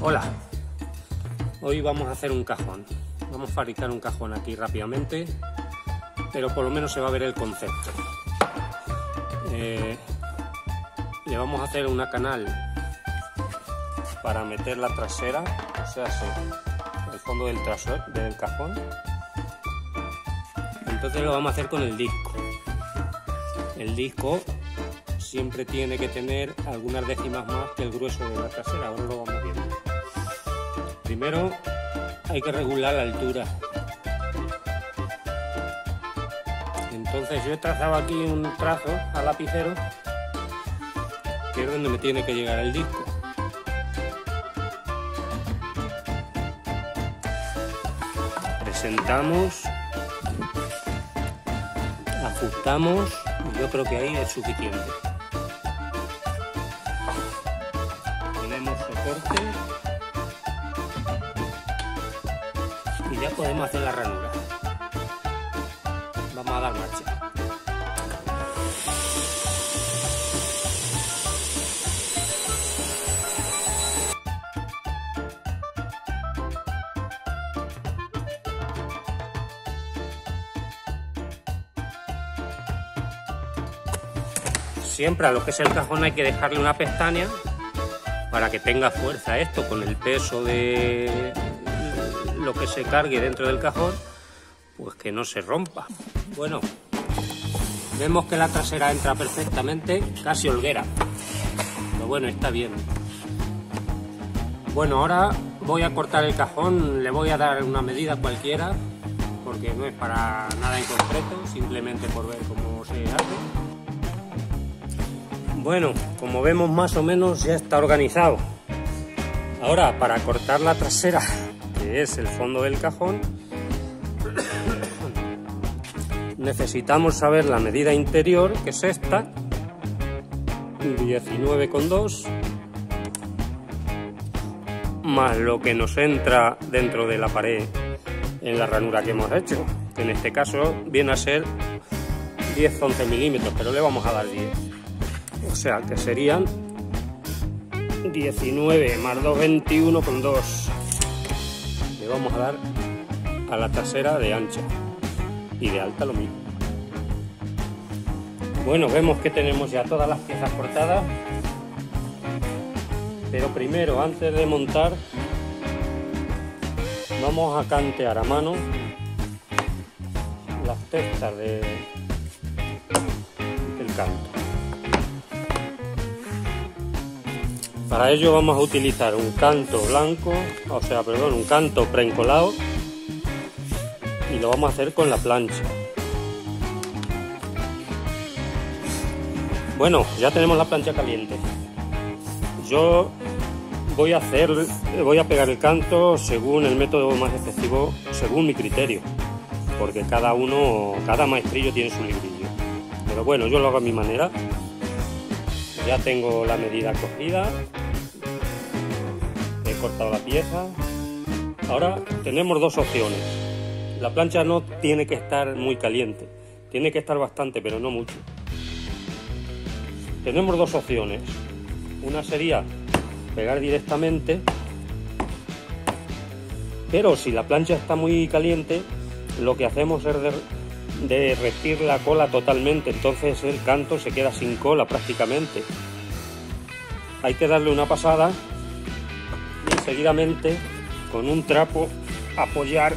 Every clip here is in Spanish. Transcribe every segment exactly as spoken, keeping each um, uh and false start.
Hola, hoy vamos a hacer un cajón. Vamos a fabricar un cajón aquí rápidamente, pero por lo menos se va a ver el concepto. Eh, le vamos a hacer una canal para meter la trasera, o sea, sí, el fondo del trasero del cajón. Entonces lo vamos a hacer con el disco. El disco siempre tiene que tener algunas décimas más que el grueso de la trasera, ahora lo vamos viendo. Primero hay que regular la altura. Entonces yo he trazado aquí un trazo a lapicero, que es donde me tiene que llegar el disco. Presentamos, ajustamos y yo creo que ahí es suficiente. Ponemos soporte y ya podemos hacer la ranura. Vamos a dar marcha. Siempre a lo que es el cajón hay que dejarle una pestaña para que tenga fuerza esto, con el peso de lo que se cargue dentro del cajón, pues que no se rompa. Bueno, vemos que la trasera entra perfectamente, casi holguera, pero bueno, está bien. Bueno, ahora voy a cortar el cajón, le voy a dar una medida cualquiera, porque no es para nada en concreto, simplemente por ver cómo se hace. Bueno, como vemos más o menos ya está organizado. Ahora, para cortar la trasera, que es el fondo del cajón, necesitamos saber la medida interior, que es esta, diecinueve coma dos, más lo que nos entra dentro de la pared en la ranura que hemos hecho, que en este caso viene a ser diez a once milímetros, pero le vamos a dar diez. O sea que serían diecinueve más dos, veintiuno coma dos. Le vamos a dar a la trasera de ancha y de alta lo mismo. Bueno, vemos que tenemos ya todas las piezas cortadas, pero primero, antes de montar, vamos a cantear a mano las testas de, del canto. Para ello vamos a utilizar un canto blanco, o sea, perdón, un canto preencolado, y lo vamos a hacer con la plancha. Bueno, ya tenemos la plancha caliente. Yo voy a hacer, voy a pegar el canto según el método más efectivo, según mi criterio, porque cada uno, cada maestrillo tiene su librillo. Pero bueno, yo lo hago a mi manera. Ya tengo la medida cogida, he cortado la pieza. Ahora tenemos dos opciones. La plancha no tiene que estar muy caliente, tiene que estar bastante, pero no mucho. Tenemos dos opciones. Una sería pegar directamente, pero si la plancha está muy caliente, lo que hacemos es de derretir la cola totalmente, entonces el canto se queda sin cola prácticamente. Hay que darle una pasada y seguidamente con un trapo apoyar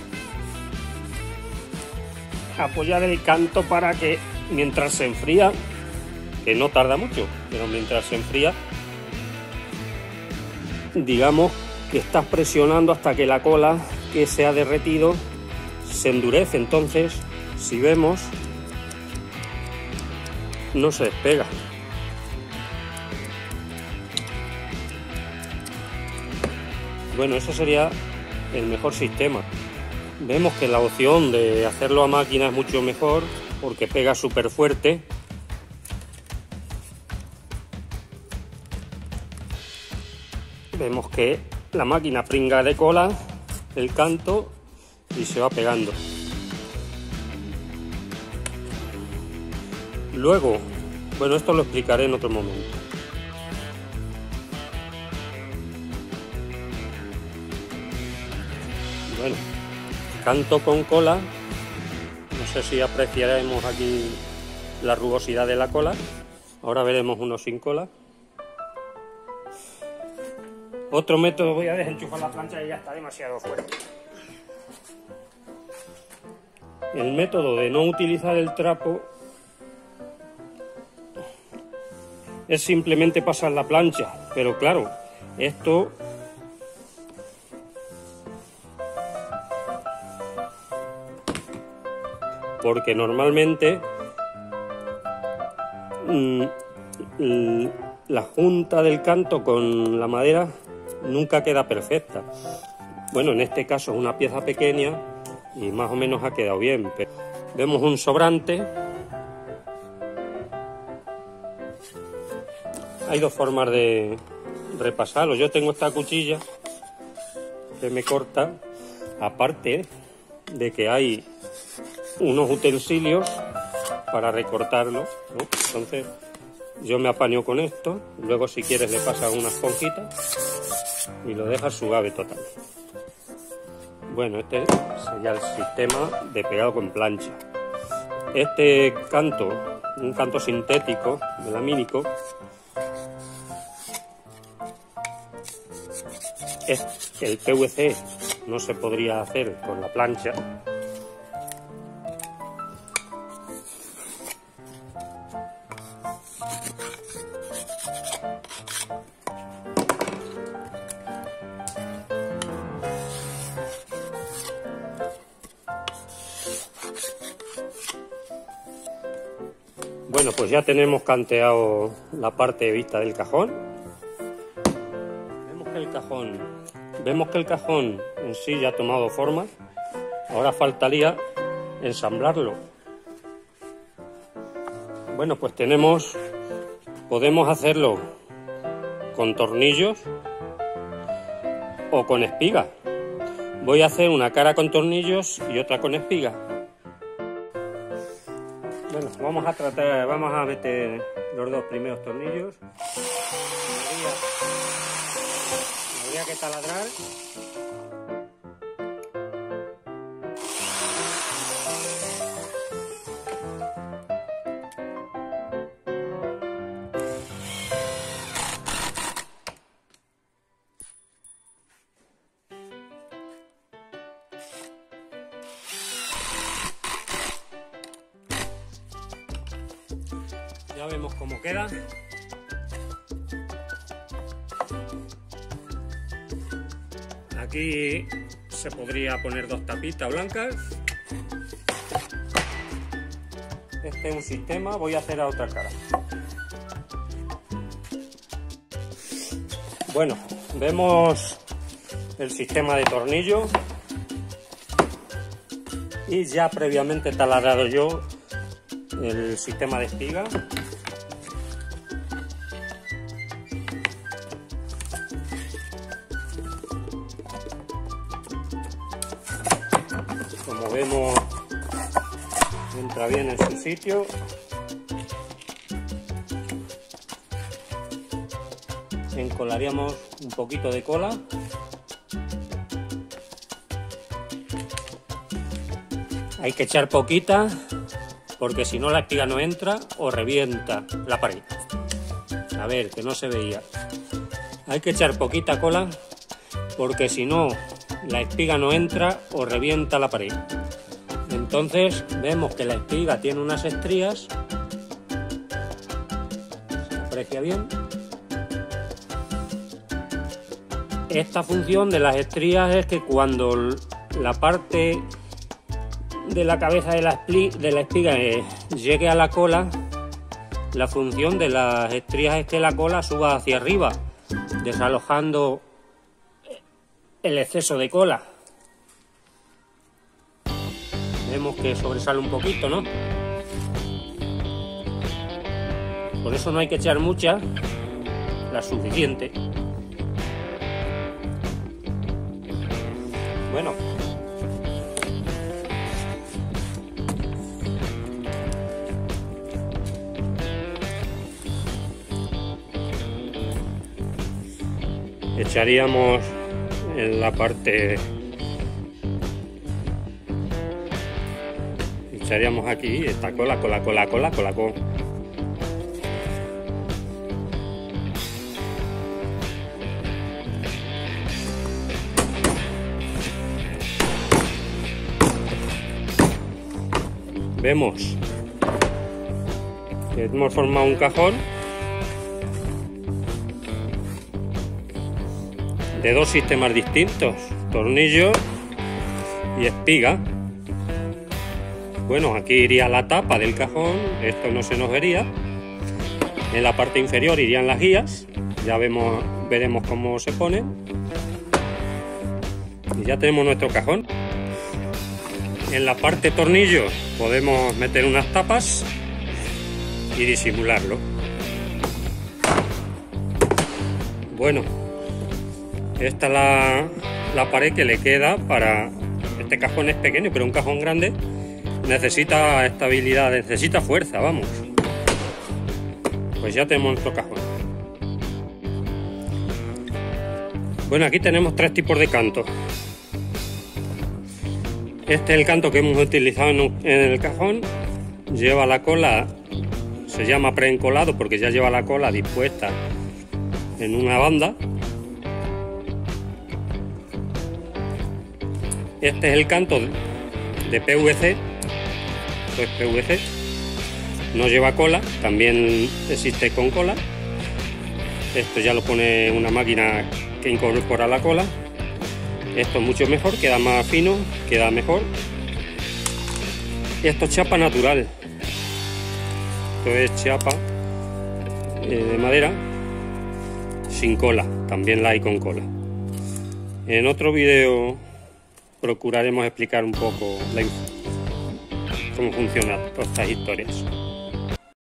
apoyar el canto para que mientras se enfría, que no tarda mucho, pero mientras se enfría, digamos que estás presionando hasta que la cola que se ha derretido se endurece. Entonces, si vemos, no se despega. Bueno, eso sería el mejor sistema. Vemos que la opción de hacerlo a máquina es mucho mejor porque pega súper fuerte. Vemos que la máquina pringa de cola el canto y se va pegando. Luego, bueno, esto lo explicaré en otro momento. Bueno, canto con cola. No sé si apreciaremos aquí la rugosidad de la cola. Ahora veremos uno sin cola. Otro método, voy a desenchufar la plancha y ya está demasiado fuerte. El método de no utilizar el trapo es simplemente pasar la plancha, pero claro, esto porque normalmente mmm, la junta del canto con la madera nunca queda perfecta. Bueno, en este caso es una pieza pequeña y más o menos ha quedado bien. Pero vemos un sobrante. Hay dos formas de repasarlo. Yo tengo esta cuchilla que me corta, aparte de que hay unos utensilios para recortarlo, ¿no? Entonces yo me apaño con esto, luego si quieres le pasas una esponjita y lo dejas suave total. Bueno, este sería el sistema de pegado con plancha. Este canto, un canto sintético, melamínico, es el P V C, no se podría hacer con la plancha. Bueno, pues ya tenemos canteado la parte vista del cajón. Vemos que el cajón, vemos que el cajón en sí ya ha tomado forma. Ahora faltaría ensamblarlo. Bueno, pues tenemos, podemos hacerlo con tornillos o con espiga. Voy a hacer una cara con tornillos y otra con espiga. Bueno, vamos a tratar, vamos a meter los dos primeros tornillos. Habría, habría que taladrar. Ya vemos cómo queda. Aquí se podría poner dos tapitas blancas. Este es un sistema, voy a hacer a otra cara. Bueno, vemos el sistema de tornillo y ya previamente taladrado yo el sistema de espiga. Como vemos, entra bien en su sitio. Encolaríamos un poquito de cola. Hay que echar poquita, porque si no la espiga no entra o revienta la pared. A ver, que no se veía. Hay que echar poquita cola, porque si no la espiga no entra o revienta la pared. Entonces vemos que la espiga tiene unas estrías. ¿Se aprecia bien? Esta función de las estrías es que cuando la parte de la cabeza de la, de la espiga eh, llegue a la cola, la función de las estrías es que la cola suba hacia arriba, desalojando el exceso de cola. Vemos que sobresale un poquito, ¿no? Por eso no hay que echar mucha, la suficiente. Bueno, echaríamos en la parte Seríamos aquí esta cola, cola, cola, cola, cola, cola. Vemos que hemos formado un cajón de dos sistemas distintos, tornillo y espiga. Bueno, aquí iría la tapa del cajón, esto no se nos vería. En la parte inferior irían las guías, ya vemos, veremos cómo se pone. Y ya tenemos nuestro cajón. En la parte tornillo podemos meter unas tapas y disimularlo. Bueno, esta es la, la pared que le queda para... Este cajón es pequeño, pero un cajón grande necesita estabilidad, necesita fuerza, vamos. Pues ya tenemos nuestro cajón. Bueno, aquí tenemos tres tipos de canto. Este es el canto que hemos utilizado en, un, en el cajón. Lleva la cola, se llama preencolado porque ya lleva la cola dispuesta en una banda. Este es el canto de P V C, esto es P V C, no lleva cola, también existe con cola. Esto ya lo pone una máquina que incorpora la cola. Esto es mucho mejor, queda más fino, queda mejor. Y esto es chapa natural. Esto es chapa eh, de madera sin cola, también la hay con cola. En otro vídeo procuraremos explicar un poco la, cómo funcionan todas estas historias.